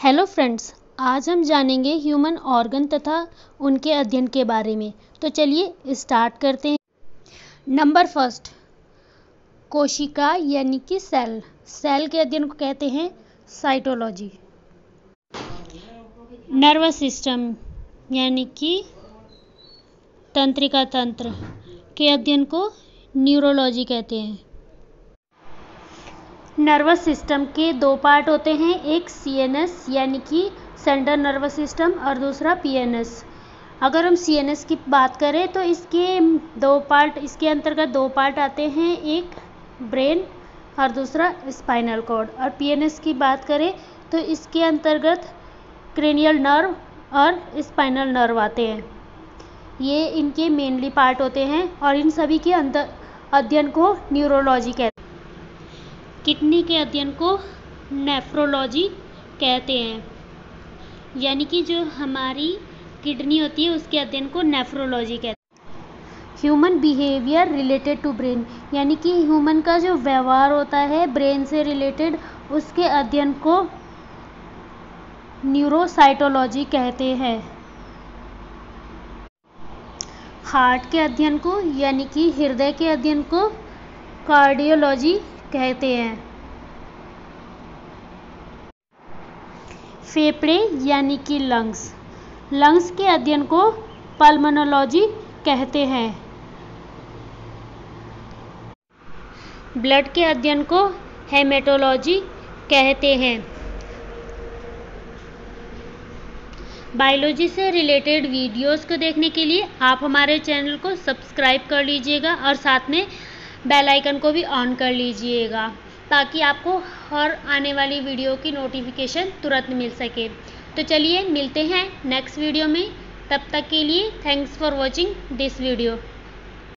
Hello friends, आज हम जानेंगे ह्यूमन ऑर्गन तथा उनके अध्ययन के बारे में। तो चलिए स्टार्ट करते हैं। नंबर फर्स्ट, कोशिका यानी कि सेल। सेल के अध्ययन को कहते हैं साइटोलॉजी। नर्वस सिस्टम यानी कि तंत्रिका तंत्र के अध्ययन को न्यूरोलॉजी कहते हैं। नर्वस सिस्टम के दो पार्ट होते हैं, एक सीएनएस यानी कि सेंट्रल नर्वस सिस्टम और दूसरा पीएनएस। अगर हम सीएनएस की बात करें तो इसके अंतर्गत दो पार्ट आते हैं, एक ब्रेन और दूसरा स्पाइनल कॉर्ड। और पीएनएस की बात करें तो इसके अंतर्गत क्रेनियल नर्व और स्पाइनल नर्व आते हैं। ये इनके मेनली पार्ट होते हैं और इन सभी के अध्ययन को न्यूरोलॉजी कहते हैं। किडनी के अध्ययन को नेफ्रोलॉजी कहते हैं, यानी कि जो हमारी किडनी होती है उसके अध्ययन को नेफ्रोलॉजी कहते हैं। Human behaviour related to brain, यानी कि ह्यूमन का जो व्यवहार होता है ब्रेन से रिलेटेड, उसके अध्ययन को न्यूरोसाइटोलॉजी कहते हैं। हार्ट के अध्ययन को यानी कि हृदय के अध्ययन को कार्डियोलॉजी कहते हैं। फेफड़े यानी कि लंग्स के अध्ययन को पल्मोनोलॉजी कहते हैं। ब्लड के अध्ययन को हेमेटोलॉजी कहते हैं। बायोलॉजी से रिलेटेड वीडियोस को देखने के लिए आप हमारे चैनल को सब्सक्राइब कर लीजिएगा और साथ में बेल आइकन को भी ऑन कर लीजिएगा, ताकि आपको हर आने वाली वीडियो की नोटिफिकेशन तुरंत मिल सके। तो चलिए मिलते हैं नेक्स्ट वीडियो में। तब तक के लिए thanks for watching this video.